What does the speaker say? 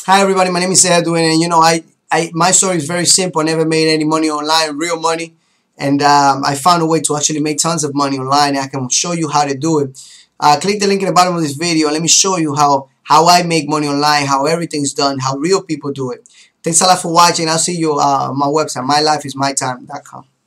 Hi everybody, my name is Edwin, and my story is very simple. I never made any money online, real money, and I found a way to actually make tons of money online. And I can show you how to do it. Click the link in the bottom of this video and let me show you how I make money online, how everything's done, how real people do it. Thanks a lot for watching. I'll see you on my website, mylifeismytime.com.